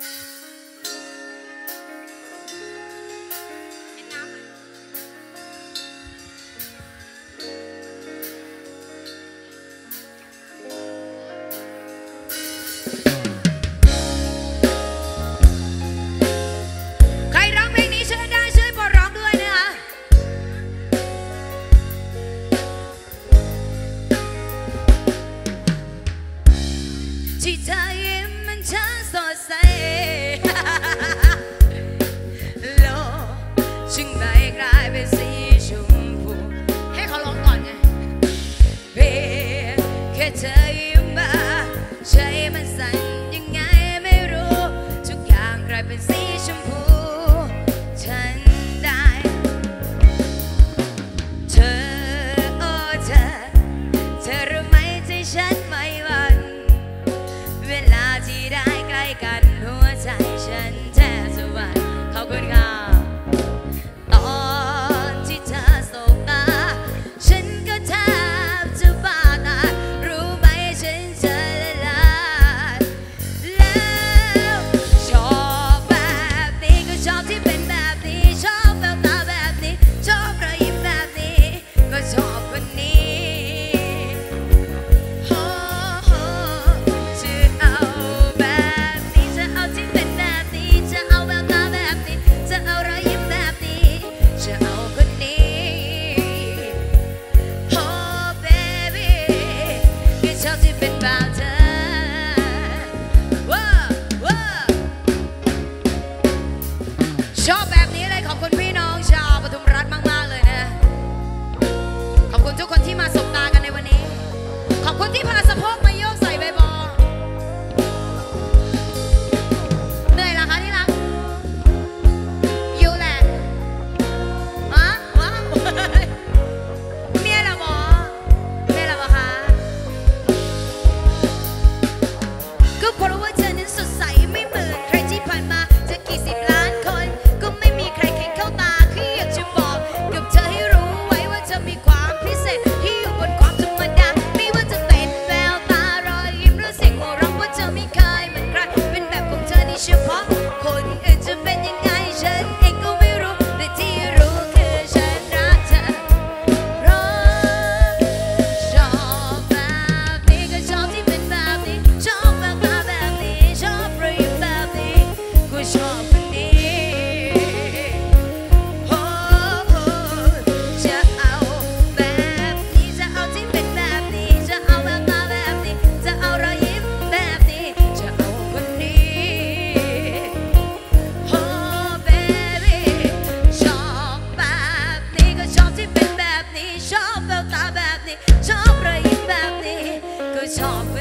ที่เธอยิ้มมันช่างสดใสโลกจึงได้กลายเป็นสีชมพูให้เขาร้องก่อนไงเพียงแค่เธอยิ้มมาใจมันสั่นยังไงไม่รู้ทุกอย่างกลายเป็นสีชมพูฉันได้เธอโอ้เธอรู้ไหมใจฉันไม่หวั่นเวลาที่ได้ใกล้กันหัวใจฉันแทบจะหวั่นขอบคุณค่ะตอนที่เธอสบตาฉันก็แทบจะบ้าตายรู้ไหมฉันจะละลายแล้วชอบแบบนี้ก็ชอบที่เป็นแบบนี้ชอบแววตาแบบนี้ชอบรอยยิ้มแบบนี้ก็ชอบคนนี้เป็นแบบเธอชอบแบบนี้เลยขอบคุณพี่น้องชาวปทุมรัฐมากๆเลยนะขอบคุณทุกคนที่มาสบตากันในวันนี้ขอบคุณที่พาสะโพกมาโยกใส่ใบบอเหนื่อยละคะที่รักอยู่แหละว้าวเมียละบอเมียละบอคะก็เพราะว่าเธอนั้นสดใสไม่เหมือนใครที่ผ่านมาเธอกี่สิบล้านคนก็ไม่มีใครแข่งเข้าตาคืออยากจะบอกกับเธอให้รู้ไว้ว่าเธอมีความพิเศษที่อยู่บนความธรรมดาไม่ว่าจะเป็นแววตารอยยิ้มหรือเสียงหัวเราะว่าเธอไม่เคยเหมือนใครเป็นแบบของเธอนี่เฉพาะคนอื่นจะเป็นยังไงฉันเองก็ไม่รู้แต่ที่รู้คือฉันรักเธอเพราะชอบแบบนี้ก็ชอบที่เป็นแบบนี้ชอบแบบชอบรอยยิ้มแบบนี้ก็ชอบคนนี้โอ้จะเอาแบบนี้จะเอาที่เป็นแบบนี้จะเอาแววตาแบบนี้จะเอารอยยิ้มแบบนี้จะเอาคนนี้โอ้ baby ชอบแบบนี้ก็ชอบที่เป็นแบบนี้ชอบแววตาแบบนี้ชอบรอยยิ้มแบบนี้ก็ชอบ